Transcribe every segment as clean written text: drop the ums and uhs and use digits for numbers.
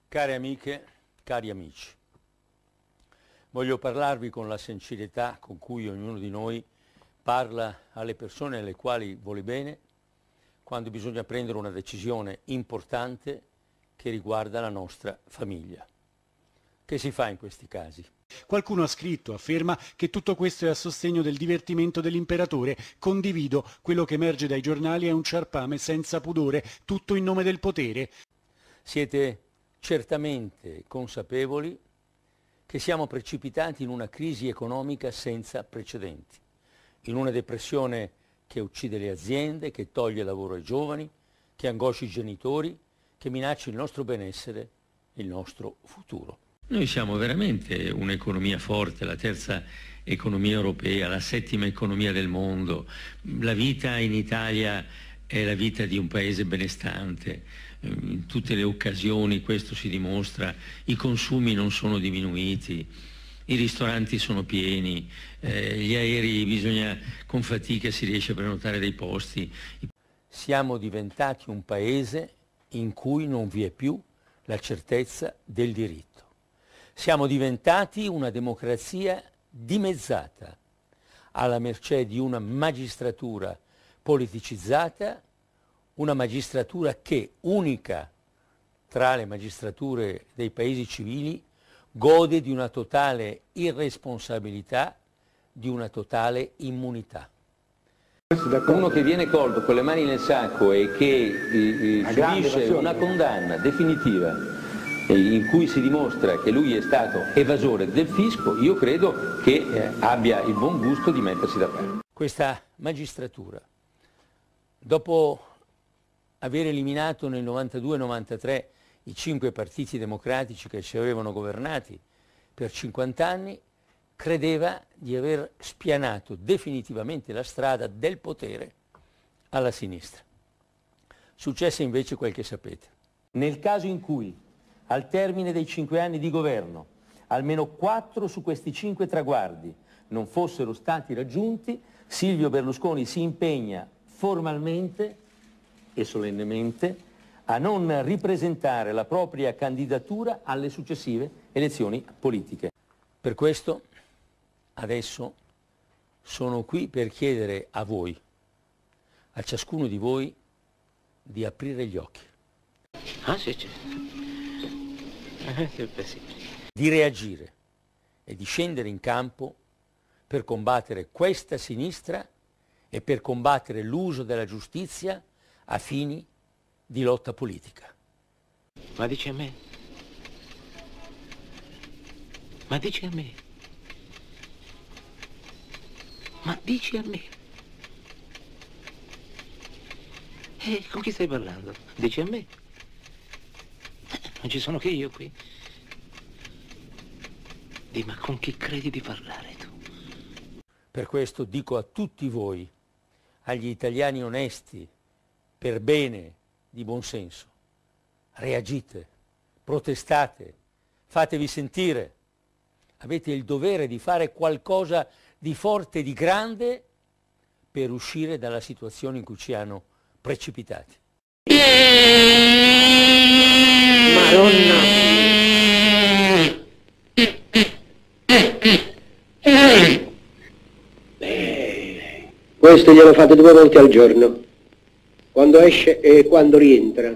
Care amiche, cari amici, voglio parlarvi con la sincerità con cui ognuno di noi parla alle persone alle quali vuole bene quando bisogna prendere una decisione importante che riguarda la nostra famiglia. Che si fa in questi casi? Qualcuno ha scritto, afferma che tutto questo è a sostegno del divertimento dell'imperatore. Condivido, quello che emerge dai giornali è un ciarpame senza pudore, tutto in nome del potere. Siete certamente consapevoli che siamo precipitati in una crisi economica senza precedenti, in una depressione che uccide le aziende, che toglie lavoro ai giovani, che angoscia i genitori, che minaccia il nostro benessere e il nostro futuro. Noi siamo veramente un'economia forte, la terza economia europea, la settima economia del mondo. La vita in Italia è la vita di un paese benestante. In tutte le occasioni questo si dimostra, i consumi non sono diminuiti, i ristoranti sono pieni, gli aerei con fatica si riesce a prenotare dei posti. Siamo diventati un paese in cui non vi è più la certezza del diritto. Siamo diventati una democrazia dimezzata, alla mercé di una magistratura politicizzata, una magistratura che, unica tra le magistrature dei paesi civili, gode di una totale irresponsabilità, di una totale immunità. Uno che viene colto con le mani nel sacco e che subisce una condanna definitiva in cui si dimostra che lui è stato evasore del fisco, io credo che abbia il buon gusto di mettersi da parte. Questa magistratura, dopo aver eliminato nel 92-93 i 5 partiti democratici che ci avevano governati per 50 anni, credeva di aver spianato definitivamente la strada del potere alla sinistra. Successe invece quel che sapete. Nel caso in cui, al termine dei 5 anni di governo, almeno 4 su questi 5 traguardi non fossero stati raggiunti, Silvio Berlusconi si impegna formalmente e solennemente a non ripresentare la propria candidatura alle successive elezioni politiche. Per questo adesso sono qui per chiedere a voi, a ciascuno di voi, di aprire gli occhi. Ah sì, Di reagire e di scendere in campo per combattere questa sinistra e per combattere l'uso della giustizia a fini di lotta politica. Ma dici a me? Ma dici a me? Ma dici a me? Con chi stai parlando? Dici a me? Non ci sono che io qui. Ma con chi credi di parlare tu? Per questo dico a tutti voi, agli italiani onesti, per bene, di buon senso, reagite, protestate, fatevi sentire. Avete il dovere di fare qualcosa di forte, di grande, per uscire dalla situazione in cui ci hanno precipitati. Madonna! Questo glielo fate 2 volte al giorno, quando esce e quando rientra.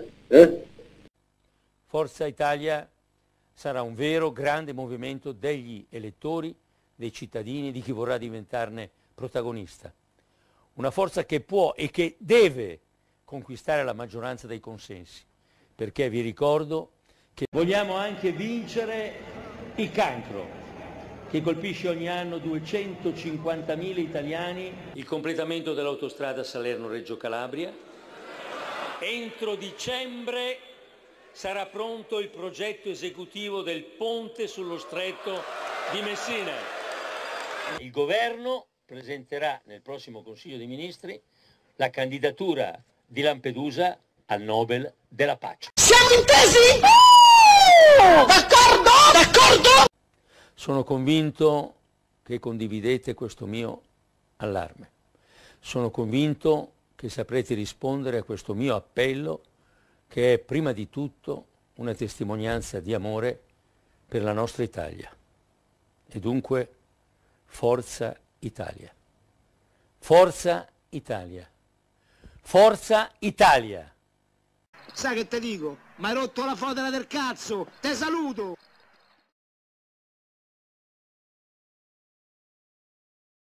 Forza Italia sarà un vero grande movimento degli elettori, dei cittadini, di chi vorrà diventarne protagonista. Una forza che può e che deve conquistare la maggioranza dei consensi, perché vi ricordo che vogliamo anche vincere il cancro, che colpisce ogni anno 250.000 italiani, il completamento dell'autostrada Salerno-Reggio Calabria. Entro dicembre sarà pronto il progetto esecutivo del ponte sullo stretto di Messina. Il governo presenterà nel prossimo Consiglio dei Ministri la candidatura di Lampedusa al Nobel della Pace. Siamo intesi? D'accordo? D'accordo? Sono convinto che condividete questo mio allarme. Sono convinto che saprete rispondere a questo mio appello, che è prima di tutto una testimonianza di amore per la nostra Italia. E dunque, forza Italia. Forza Italia. Forza Italia! Sai che te dico? Mi hai rotto la fodera del cazzo! Te saluto!